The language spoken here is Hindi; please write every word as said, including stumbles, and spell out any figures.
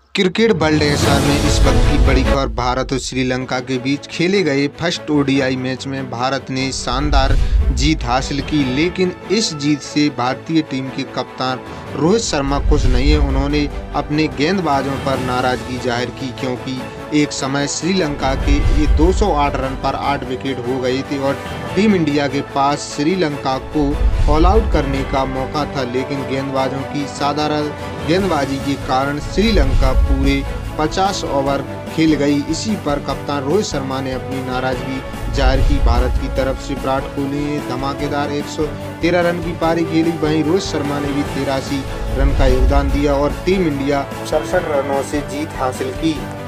क्रिकेट वर्ल्ड एशर में इस वक्त की बड़ी खबर। भारत और श्रीलंका के बीच खेले गए फर्स्ट ओडीआई मैच में भारत ने शानदार जीत हासिल की, लेकिन इस जीत से भारतीय टीम के कप्तान रोहित शर्मा खुश नहीं है। उन्होंने अपने गेंदबाजों पर नाराजगी जाहिर की, क्योंकि एक समय श्रीलंका के ये दो सौ आठ रन पर आठ विकेट हो गए थे और टीम इंडिया के पास श्रीलंका को ऑल आउट करने का मौका था, लेकिन गेंदबाजों की साधारण गेंदबाजी के कारण श्रीलंका पूरे पचास ओवर खेल गई। इसी पर कप्तान रोहित शर्मा ने अपनी नाराजगी जाहिर की। भारत की तरफ से विराट कोहली ने धमाकेदार एक सौ तेरह रन की पारी खेली, वहीं रोहित शर्मा ने भी तिरासी रन का योगदान दिया और टीम इंडिया सड़सठ रनों से जीत हासिल की।